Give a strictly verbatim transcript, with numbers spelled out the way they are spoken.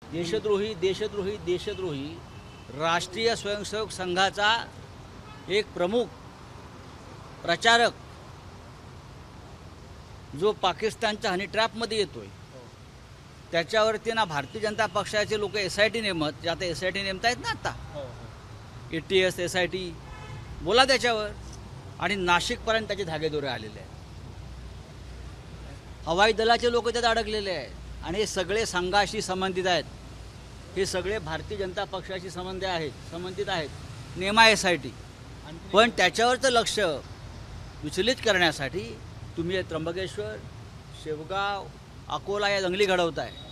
देशद्रोही देशद्रोही देशद्रोही राष्ट्रीय स्वयंसेवक संघाचा एक प्रमुख प्रचारक जो पाकिस्तानच्या हनी ट्रॅपमध्ये येतोय त्याच्यावरती ना भारतीय जनता पक्षाचे लोक एस आय टी नेमत जे आता एस आय टी नेमतायत ना आता A T S S I T बोला त्याच्यावर. आणि नाशिकपर्यंत त्याचे धागेदोरे आलेले आहेत. हवाई दलाचे लोक त्यात अडकलेले आहेत आणि हे सगळे संघाशी संबंधित आहेत. हे सगळे भारतीय जनता पक्षाशी संबंध आहेत संबंधित आहेत. नेमा एस आय टी. पण त्याच्यावरचं लक्ष विचलित करण्यासाठी तुम्ही त्र्यंबकेश्वर शेवगाव अकोला या दंगली घडवताय.